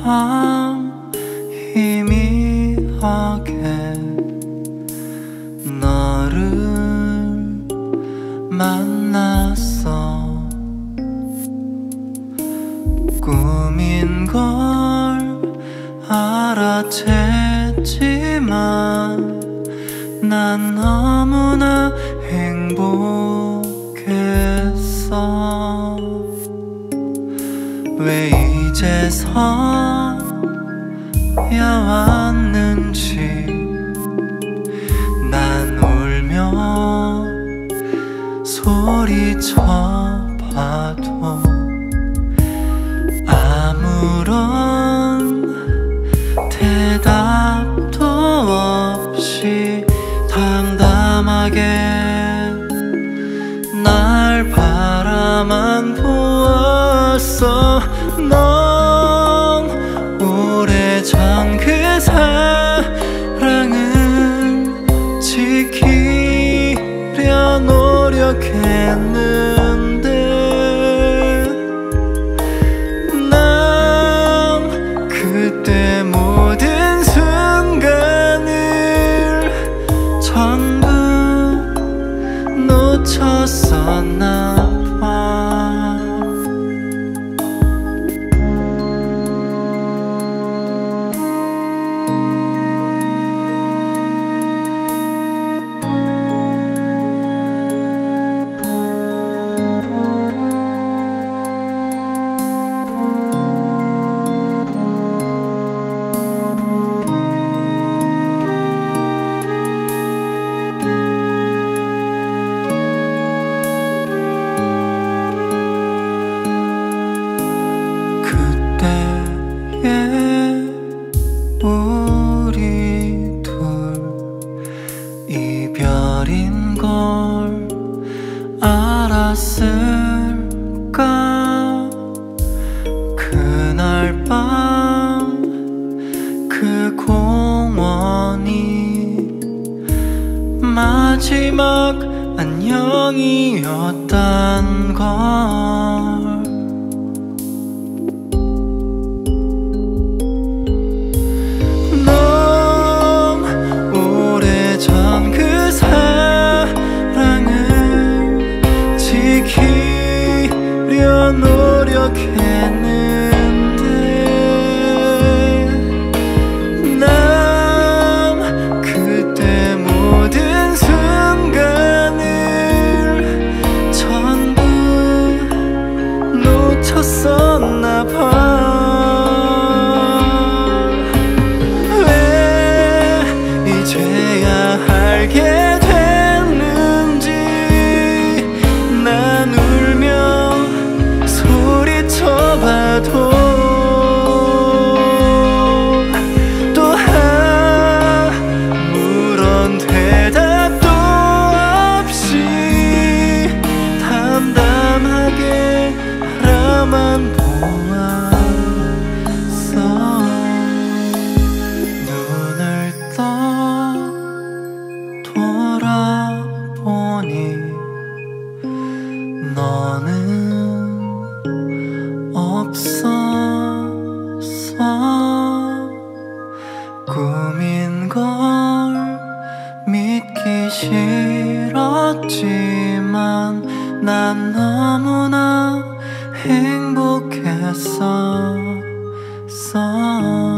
밤 희미하게 너를 만났어. 꿈인 걸 알아챘지만 난 너무나 행복했어. 왜 이제서야 왔는지 난 울며 소리쳐봐도 아무런 대답도 없이 담담하게 날 바라만 보았어. 넌 오래전 그 사랑을 지키려 노력했는데 난 그때 모든 순간을 전부 놓쳤었나 봐. 우리 둘 이별인 걸 알았을까? 그날 밤 그 공원이 마지막 안녕이었단 걸. 지키려 노력했는데 난 그때 모든 순간을 전부 놓쳤었나 봐. 왜 이제야 알게 또 아무런 대답도 없이 담담하게 바라만 보았어. 눈을 떠 돌아보니 너는 없었어. 꿈인 걸 믿기 싫었지만 난 너무나 행복했었어.